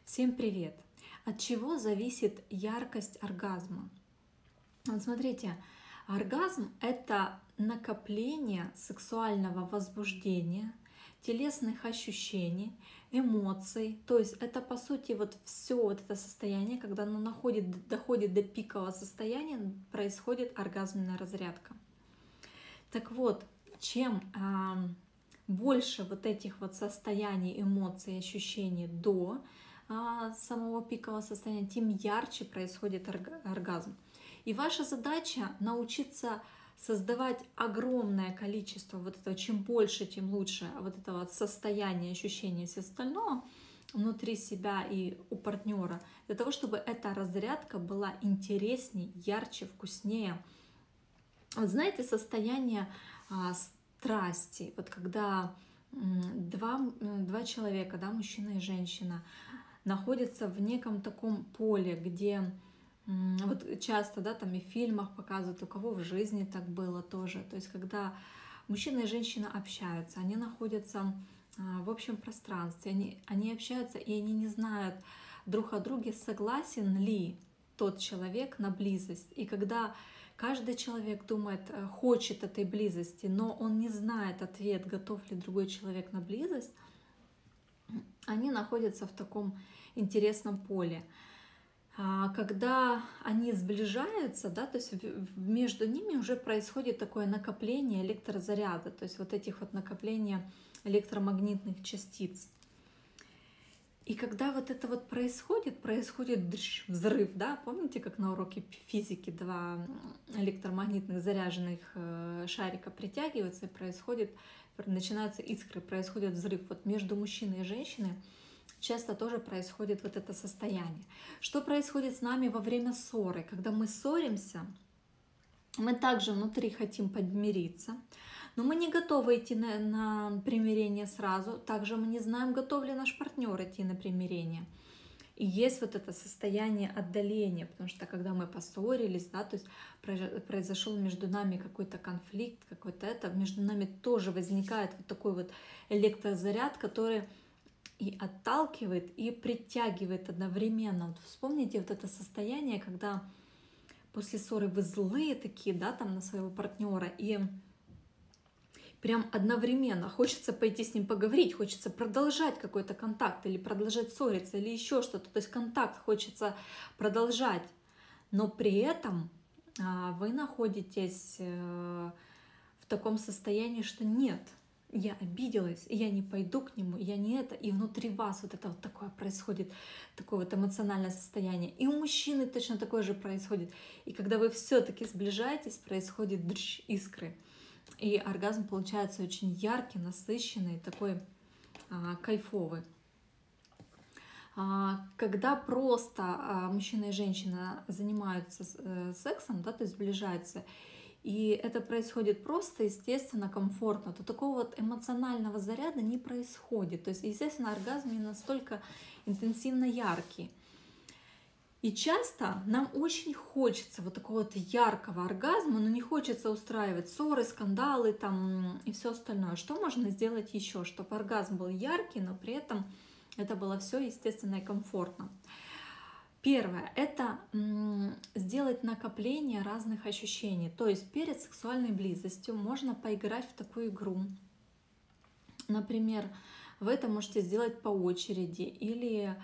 Всем привет! От чего зависит яркость оргазма? Вот смотрите, оргазм — это накопление сексуального возбуждения, телесных ощущений, эмоций. То есть это по сути вот все вот это состояние, когда оно доходит до пикового состояния, происходит оргазменная разрядка. Так вот, чем больше вот этих вот состояний, эмоций, ощущений до самого пикового состояния, тем ярче происходит оргазм. И ваша задача научиться создавать огромное количество вот этого, чем больше, тем лучше, вот этого вот состояния, ощущения и все остальное внутри себя и у партнера, для того, чтобы эта разрядка была интереснее, ярче, вкуснее. Вот знаете, состояние страсти, вот когда два человека, да, мужчина и женщина, находятся в неком таком поле, где вот часто, да, там и в фильмах показывают, у кого в жизни так было тоже. То есть, когда мужчина и женщина общаются, они находятся в общем пространстве, они общаются, и они не знают друг о друге, согласен ли тот человек на близость. И когда каждый человек думает, хочет этой близости, но он не знает ответ, готов ли другой человек на близость, они находятся в таком интересном поле. Когда они сближаются, да, то есть между ними уже происходит такое накопление электрозаряда, то есть вот этих вот накопления электромагнитных частиц. И когда вот это вот происходит взрыв, да, помните, как на уроке физики два электромагнитных заряженных шарика притягиваются, и начинаются искры, происходит взрыв. Вот между мужчиной и женщиной часто тоже происходит вот это состояние. Что происходит с нами во время ссоры? Когда мы ссоримся, мы также внутри хотим подмириться, но мы не готовы идти на примирение сразу. Также мы не знаем, готов ли наш партнер идти на примирение. И есть вот это состояние отдаления, потому что когда мы поссорились, да, то есть произошел между нами какой-то конфликт, между нами тоже возникает вот такой вот электрозаряд, который и отталкивает, и притягивает одновременно. Вот вспомните вот это состояние, когда после ссоры вы злые такие, да, там на своего партнера, и прям одновременно хочется пойти с ним поговорить, хочется продолжать какой-то контакт, или продолжать ссориться, или еще что-то. То есть контакт хочется продолжать, но при этом вы находитесь в таком состоянии, что нет, я обиделась, и я не пойду к нему, я не это, и внутри вас вот это вот такое происходит, такое вот эмоциональное состояние. И у мужчины точно такое же происходит. И когда вы все-таки сближаетесь, происходит искры. И оргазм получается очень яркий, насыщенный, такой кайфовый. Когда просто мужчина и женщина занимаются сексом, да, то есть сближаются, и это происходит просто, естественно, комфортно, то такого вот эмоционального заряда не происходит. То есть, естественно, оргазм не настолько интенсивно яркий. И часто нам очень хочется вот такого вот яркого оргазма, но не хочется устраивать ссоры, скандалы там и все остальное. Что можно сделать еще, чтобы оргазм был яркий, но при этом это было все естественно и комфортно? Первое — это сделать накопление разных ощущений. То есть перед сексуальной близостью можно поиграть в такую игру. Например, вы это можете сделать по очереди или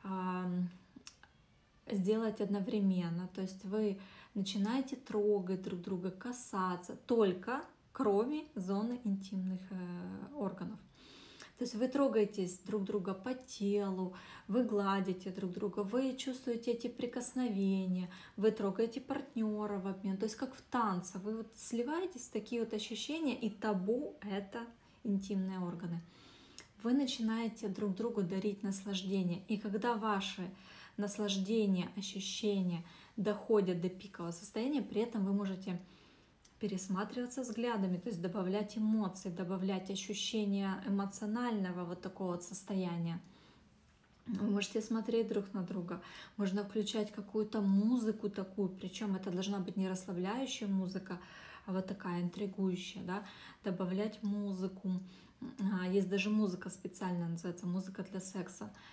сделать одновременно. То есть вы начинаете трогать друг друга, касаться, только кроме зоны интимных органов. То есть вы трогаетесь друг друга по телу, вы гладите друг друга, вы чувствуете эти прикосновения, вы трогаете партнера в обмен. То есть как в танце, вы вот сливаетесь в такие вот ощущения, и табу — это интимные органы. Вы начинаете друг другу дарить наслаждение. И когда ваши наслаждения, ощущения доходят до пикового состояния, при этом вы можете пересматриваться взглядами, то есть добавлять эмоции, добавлять ощущения эмоционального вот такого вот состояния. Вы можете смотреть друг на друга, можно включать какую-то музыку такую, причем это должна быть не расслабляющая музыка, а вот такая интригующая, да, добавлять музыку. Есть даже музыка специальная, называется музыка для секса.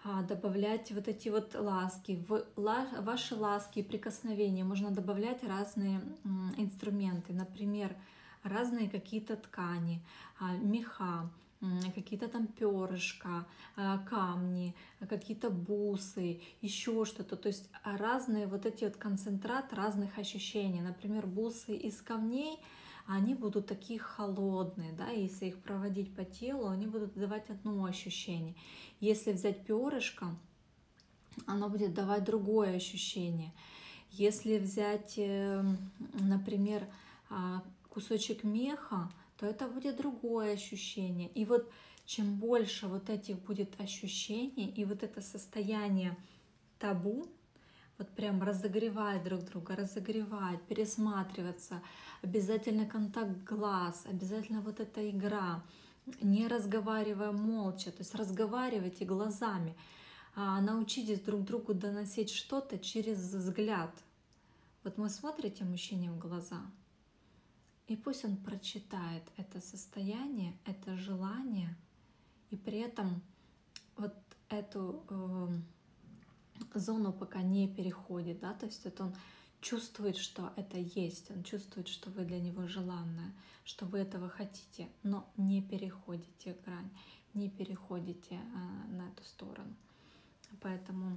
добавлять вот эти вот ласки. В ваши ласки и прикосновения можно добавлять разные инструменты, например, разные какие-то ткани, меха, какие-то там перышки, камни, какие-то бусы, еще что-то. То есть разные вот эти вот концентрат разных ощущений. Например, бусы из камней, они будут такие холодные, да, если их проводить по телу, они будут давать одно ощущение. Если взять перышко, оно будет давать другое ощущение. Если взять, например, кусочек меха, то это будет другое ощущение. И вот чем больше вот этих будет ощущений, и вот это состояние табу, вот прям разогревать друг друга, разогревать, пересматриваться, обязательно контакт глаз, обязательно вот эта игра, не разговаривая молча, то есть разговаривайте глазами, научитесь друг другу доносить что-то через взгляд. Вот вы смотрите мужчине в глаза, и пусть он прочитает это состояние, это желание, и при этом вот эту зону пока не переходит, да, то есть это он чувствует, что это есть, он чувствует, что вы для него желанная, что вы этого хотите, но не переходите грань, не переходите на эту сторону. Поэтому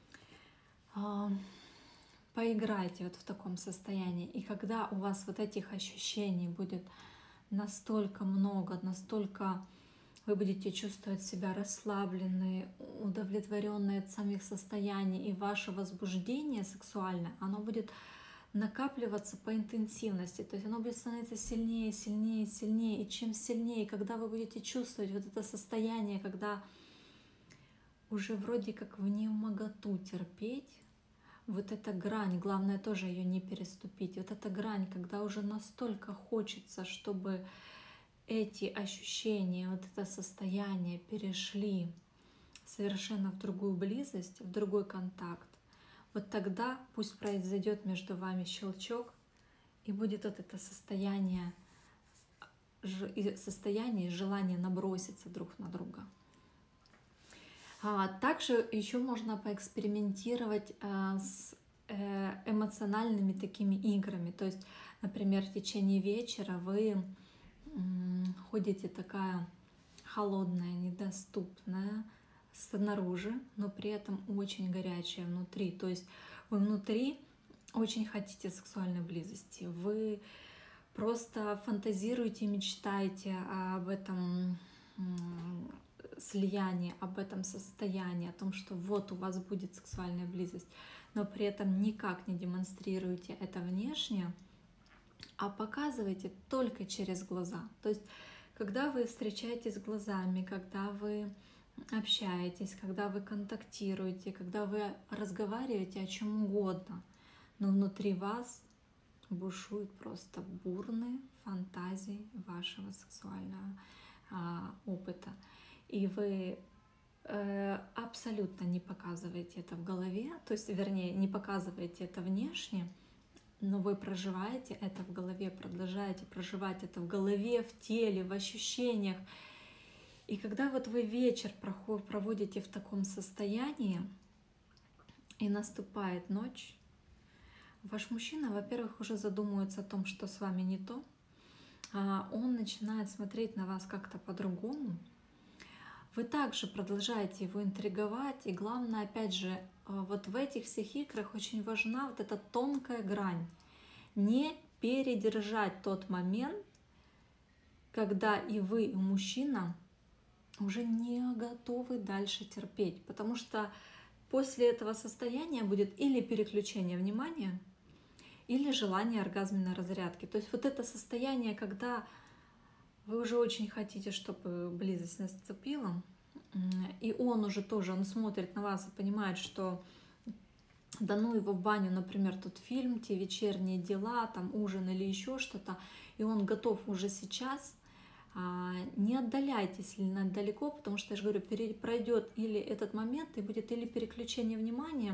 поиграйте вот в таком состоянии, и когда у вас вот этих ощущений будет настолько много, настолько вы будете чувствовать себя расслабленные, удовлетворенные от самих состояний, и ваше возбуждение сексуальное, оно будет накапливаться по интенсивности, то есть оно будет становиться сильнее, сильнее, сильнее, и чем сильнее, когда вы будете чувствовать вот это состояние, когда уже вроде как в невмоготу терпеть, вот эта грань, главное тоже ее не переступить, вот эта грань, когда уже настолько хочется, чтобы эти ощущения, вот это состояние перешли совершенно в другую близость, в другой контакт, вот тогда пусть произойдет между вами щелчок, и будет вот это состояние и желание наброситься друг на друга. Также еще можно поэкспериментировать с эмоциональными такими играми. То есть, например, в течение вечера вы ходите такая холодная, недоступная снаружи, но при этом очень горячая внутри. То есть вы внутри очень хотите сексуальной близости, вы просто фантазируете, мечтаете об этом слияние, об этом состоянии, о том, что вот у вас будет сексуальная близость, но при этом никак не демонстрируете это внешне, а показываете только через глаза. То есть, когда вы встречаетесь глазами, когда вы общаетесь, когда вы контактируете, когда вы разговариваете о чем угодно, но внутри вас бушуют просто бурные фантазии вашего сексуального опыта. И вы абсолютно не показываете это в голове, то есть, вернее, не показываете это внешне, но вы проживаете это в голове, продолжаете проживать это в голове, в теле, в ощущениях. И когда вот вы вечер проводите в таком состоянии, и наступает ночь, ваш мужчина, во-первых, уже задумывается о том, что с вами не то, он начинает смотреть на вас как-то по-другому. Вы также продолжаете его интриговать, и главное, опять же, вот в этих всех играх очень важна вот эта тонкая грань. Не передержать тот момент, когда и вы, и мужчина уже не готовы дальше терпеть, потому что после этого состояния будет или переключение внимания, или желание оргазменной разрядки. То есть вот это состояние, когда вы уже очень хотите, чтобы близость наступила, и он уже тоже, он смотрит на вас и понимает, что да ну его в баню, например, тот фильм, те вечерние дела, там ужин или еще что-то, и он готов уже сейчас. Не отдаляйтесь сильно далеко, потому что, я же говорю, пройдет или этот момент, и будет или переключение внимания,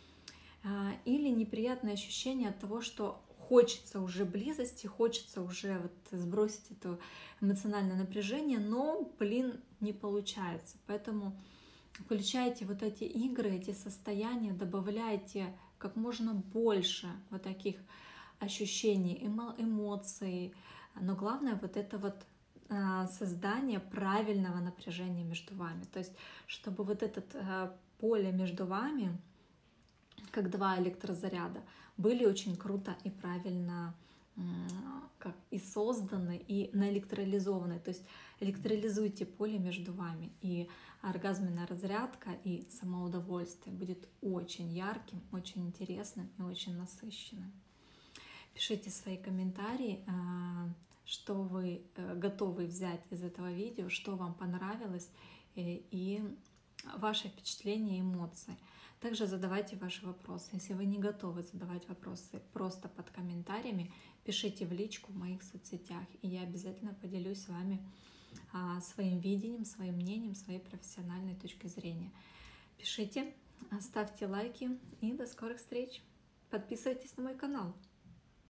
или неприятное ощущение от того, что хочется уже близости, хочется уже вот сбросить это эмоциональное напряжение, но, блин, не получается. Поэтому Включайте вот эти игры, эти состояния, добавляйте как можно больше вот таких ощущений, эмоций. Но главное вот это вот создание правильного напряжения между вами. То есть, чтобы вот это поле между вами, как два электрозаряда, были очень круто и правильно как и созданы, и наэлектролизованы. То есть электролизуйте поле между вами, и оргазменная разрядка и самоудовольствие будет очень ярким, очень интересным и очень насыщенным. Пишите свои комментарии, что вы готовы взять из этого видео, что вам понравилось, и ваши впечатления и эмоции. Также задавайте ваши вопросы. Если вы не готовы задавать вопросы просто под комментариями, пишите в личку в моих соцсетях, и я обязательно поделюсь с вами своим видением, своим мнением, своей профессиональной точкой зрения. Пишите, ставьте лайки, и до скорых встреч. Подписывайтесь на мой канал.